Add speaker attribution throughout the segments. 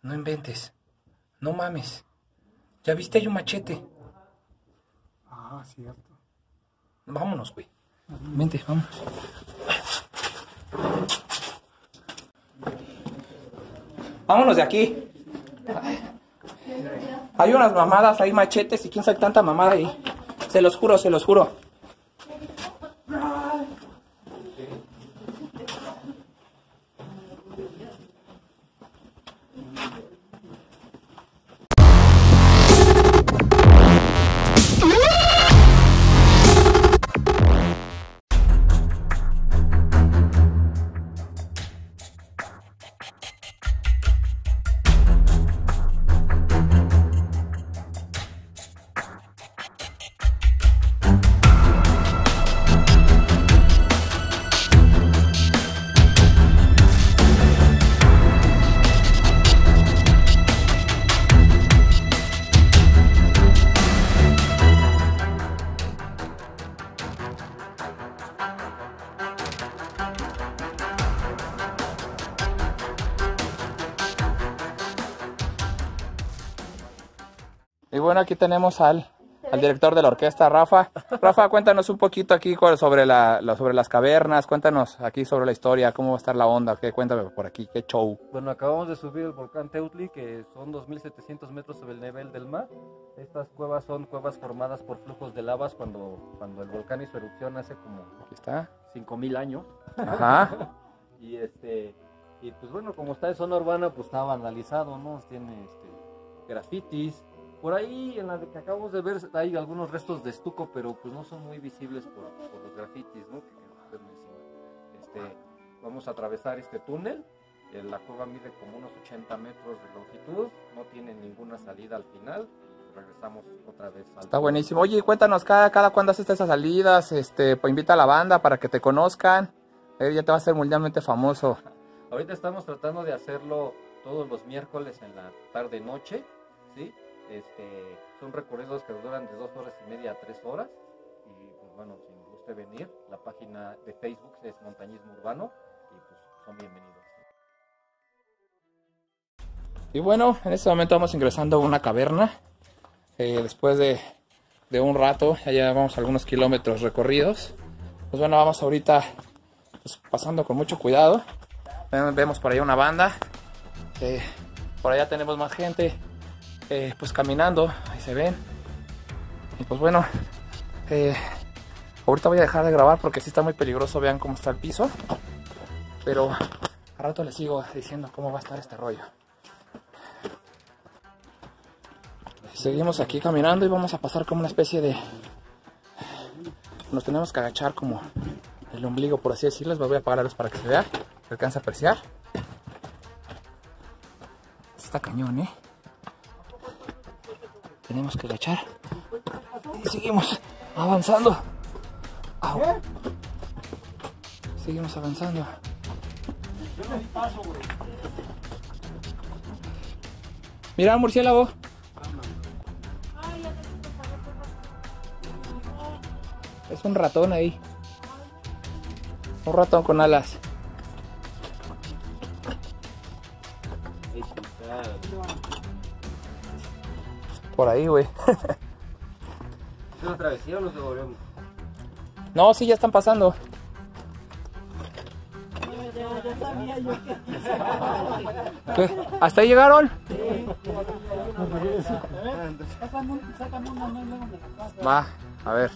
Speaker 1: No inventes. No mames. ¿Ya viste? Hay un machete.
Speaker 2: Ah, cierto.
Speaker 1: Vámonos, güey. Vente, vámonos. Vámonos de aquí. Hay unas mamadas, hay machetes y quién sabe tanta mamada ahí. Se los juro, se los juro. Y bueno, aquí tenemos al director de la orquesta, Rafa. Rafa, cuéntanos un poquito aquí sobre las cavernas, cuéntanos aquí sobre la historia, cómo va a estar la onda, cuéntame por aquí, qué show.
Speaker 3: Bueno, acabamos de subir el volcán Teutli, que son 2.700 metros sobre el nivel del mar. Estas cuevas son cuevas formadas por flujos de lavas cuando el volcán hizo erupción hace como
Speaker 1: Aquí está.
Speaker 3: 5.000 años.
Speaker 1: Ajá.
Speaker 3: Y pues bueno, como está en zona urbana, pues está vandalizado, ¿no? Tiene grafitis. Por ahí, en la que acabamos de ver, hay algunos restos de estuco, pero pues no son muy visibles por los grafitis, ¿no? Que encima. Vamos a atravesar este túnel. La cueva mide como unos 80 metros de longitud, no tiene ninguna salida al final. Regresamos otra vez al...
Speaker 1: Está buenísimo. Oye, cuéntanos, cada cuándo haces esas salidas, pues invita a la banda para que te conozcan. Ya te va a ser mundialmente famoso.
Speaker 3: Ahorita estamos tratando de hacerlo todos los miércoles en la tarde-noche, ¿sí? Son recorridos que duran de 2 horas y media a 3 horas. Y pues bueno, si les guste venir, la página de Facebook es Montañismo Urbano y pues son bienvenidos.
Speaker 1: Y bueno, en este momento vamos ingresando a una caverna. Después de un rato, ya llevamos algunos kilómetros recorridos. Pues bueno, vamos ahorita pues, pasando con mucho cuidado. Vemos por allá una banda. Por allá tenemos más gente pues caminando. Ahí se ven. Y pues bueno, ahorita voy a dejar de grabar porque sí está muy peligroso. Vean cómo está el piso. Pero al rato les sigo diciendo cómo va a estar este rollo. Seguimos aquí caminando y vamos a pasar como una especie de... Nos tenemos que agachar como el ombligo, por así decirlo. Les voy a apagar la luz para que se vea, se alcance a apreciar. Está cañón, Tenemos que agachar. Y seguimos avanzando. Au. Seguimos avanzando. Mira, murciélago. Es un ratón ahí. Un ratón con alas. Por ahí, güey.
Speaker 3: ¿Es una travesía o nos devolvemos?
Speaker 1: No, sí, ya están pasando.
Speaker 4: Ya sabía yo que...
Speaker 1: ¿Qué? ¿Hasta ahí llegaron?
Speaker 4: Sácame una mano de la casa.
Speaker 1: Va, a ver.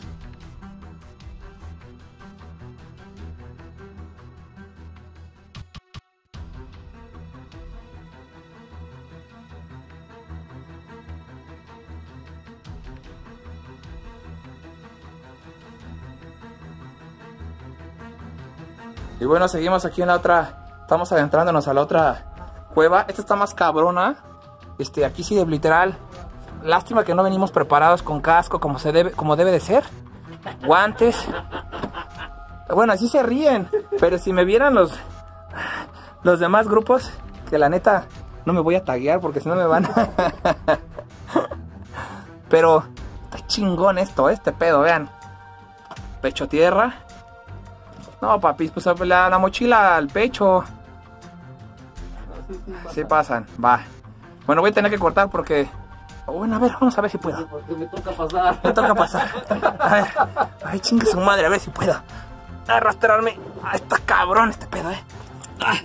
Speaker 1: Y bueno, seguimos aquí en la otra. Estamos adentrándonos a la otra cueva. Esta está más cabrona. Aquí sí, literal. Lástima que no venimos preparados con casco como debe de ser. Guantes. Bueno, así se ríen. Pero si me vieran los demás grupos, que la neta no me voy a taguear porque si no me van a... Pero está chingón este pedo, vean. Pecho tierra. No, papi, pues la mochila al pecho. Sí pasan, va. Bueno, voy a tener que cortar porque... Bueno, a ver, vamos a ver si puedo.
Speaker 3: Porque me toca pasar.
Speaker 1: Me toca pasar. A ver. Ay, chingue su madre, a ver si puedo arrastrarme. Ah, está cabrón este pedo, Ay.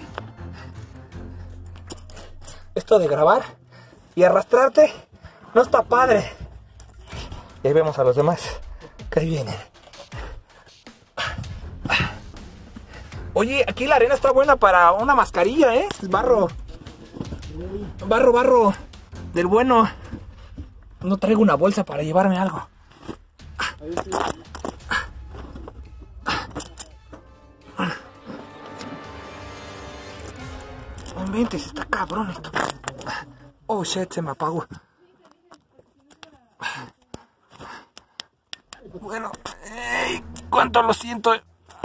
Speaker 1: Esto de grabar y arrastrarte no está padre. Y ahí vemos a los demás que ahí vienen. Oye, aquí la arena está buena para una mascarilla, Es barro. Barro del bueno. No traigo una bolsa para llevarme algo. No inventes, está cabrón esto. Oh shit, se me apagó. Bueno, cuánto lo siento.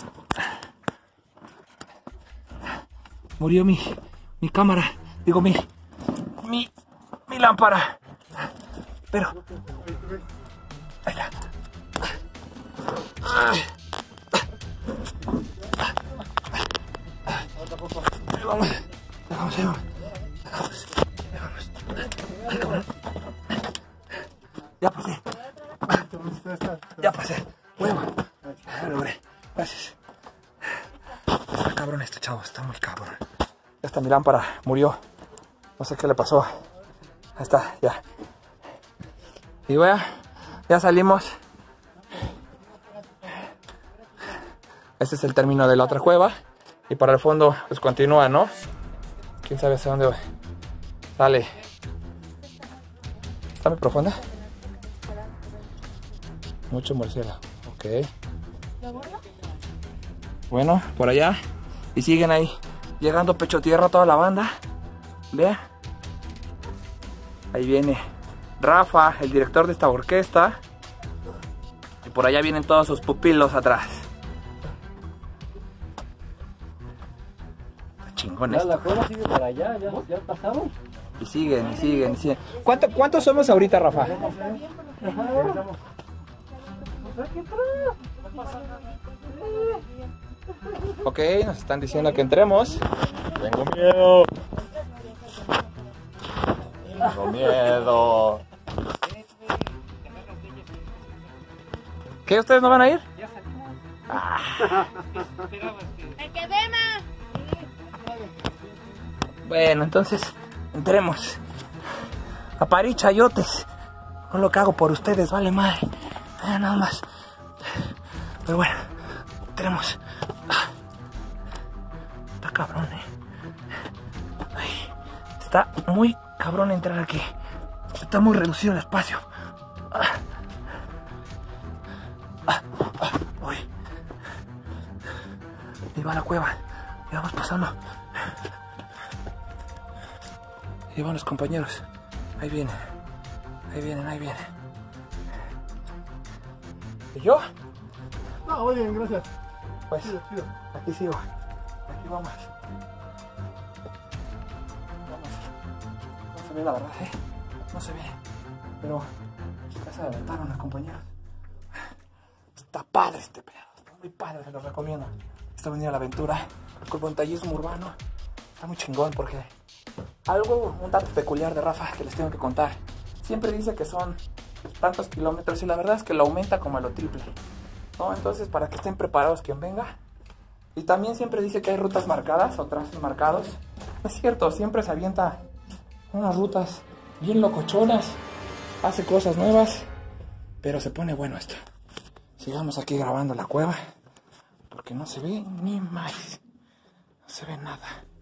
Speaker 1: Murió mi cámara. Digo, mi lámpara. Pero ahí está. Vamos. Ay, cabrón. Ya pasé. Ya pasé. Huevo. Ya logré. Gracias. Está cabrón este chavo. Está muy cabrón. Ya está, mi lámpara murió. No sé qué le pasó. Ahí está, ya. Y bueno, ya salimos. Este es el término de la otra cueva. Y para el fondo, pues continúa, ¿no? Quién sabe hacia dónde sale. ¿Está muy profunda? Mucho murciélago. Ok. Bueno, por allá. Y siguen ahí. Llegando pecho tierra toda la banda. Vea. Ahí viene Rafa, el director de esta orquesta. Y por allá vienen todos sus pupilos atrás. Está chingón esto.
Speaker 3: La cueva sigue para allá, ya pasaron.
Speaker 1: Y siguen. ¿Cuántos somos ahorita, Rafa? Ok, nos están diciendo que entremos.
Speaker 2: Tengo miedo. Tengo miedo.
Speaker 1: ¿Qué? ¿Ustedes no van a ir?
Speaker 5: ¡El que vema!
Speaker 1: Bueno, entonces entremos. A parir chayotes. No lo que hago por ustedes, vale madre. Nada más. Pero bueno, entremos. Está cabrón, Ay, está muy cabrón entrar aquí. Está muy reducido el espacio. Uy. Ahí va la cueva. Y vamos pasando. Ahí van los compañeros. Ahí vienen. Ahí vienen. ¿Y yo?
Speaker 2: No, muy bien, gracias.
Speaker 1: Pues, aquí sigo. Aquí vamos. No se ve la verdad, No se ve. Pero ya se adelantaron los compañeros. Está padre este pedo. Está muy padre, se los recomiendo. Está venida la aventura con montañismo urbano. Está muy chingón porque un dato peculiar de Rafa que les tengo que contar. Siempre dice que son tantos kilómetros y la verdad es que lo aumenta como a lo triple, ¿no? Entonces, para que estén preparados quien venga. Y también siempre dice que hay rutas marcadas o trazos marcados. Es cierto, siempre se avienta unas rutas bien locochonas, hace cosas nuevas, pero se pone bueno esto. Sigamos aquí grabando la cueva, porque no se ve ni más, no se ve nada.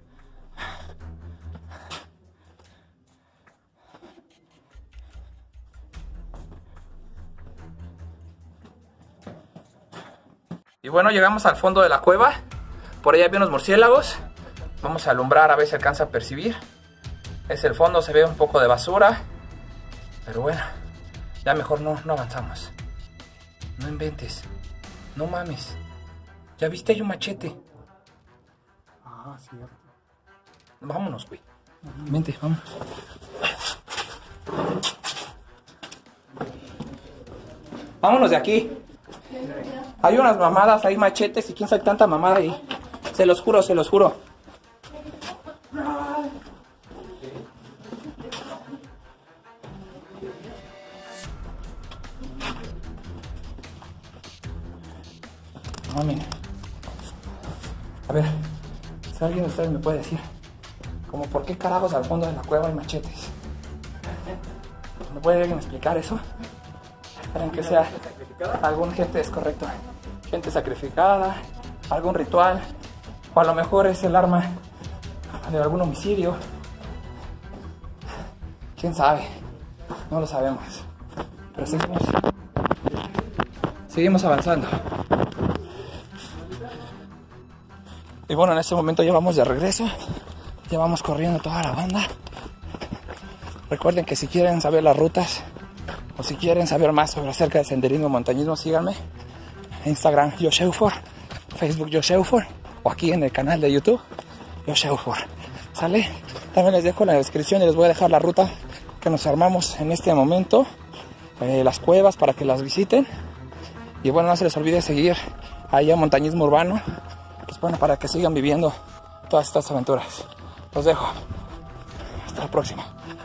Speaker 1: Y bueno, llegamos al fondo de la cueva. Por allá hay unos murciélagos. Vamos a alumbrar a ver si alcanza a percibir. Es el fondo, se ve un poco de basura. Pero bueno, ya mejor no avanzamos. No inventes. No mames. ¿Ya viste? Hay un machete.
Speaker 2: Ah, cierto.
Speaker 1: Vámonos, güey. Vente, vámonos. Vámonos de aquí. Hay unas mamadas, hay machetes y quién sabe tanta mamada ahí. Se los juro, se los juro. mamen. A ver, si alguien de ustedes me puede decir, como por qué carajos al fondo de la cueva hay machetes. ¿Me puede alguien explicar eso? ¿Creen que sea algún gente, es correcto, gente sacrificada, algún ritual, o a lo mejor es el arma de algún homicidio? ¿Quién sabe? No lo sabemos. Pero seguimos avanzando. Y bueno, en este momento ya vamos de regreso. Ya vamos corriendo toda la banda. Recuerden que si quieren saber las rutas o si quieren saber más sobre acerca del senderismo y montañismo, síganme. Instagram Josh Eufor, Facebook Josh Eufor, o aquí en el canal de YouTube Josh Eufor. ¿Sale? También les dejo en la descripción y les voy a dejar la ruta que nos armamos en este momento, las cuevas para que las visiten. Y bueno, no se les olvide seguir ahí a Montañismo Urbano, pues bueno, para que sigan viviendo todas estas aventuras. Los dejo. Hasta la próxima.